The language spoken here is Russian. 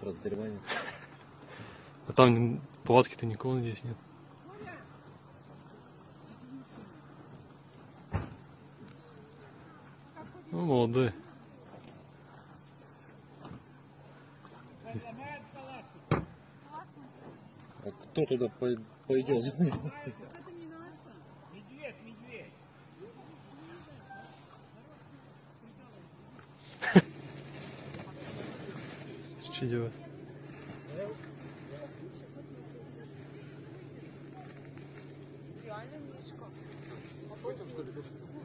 сразу деревянный. А там палатки-то никого здесь нет. Ну, молодой. А кто туда пойдет? Что делать? Реально Мишка. А что там, что ли?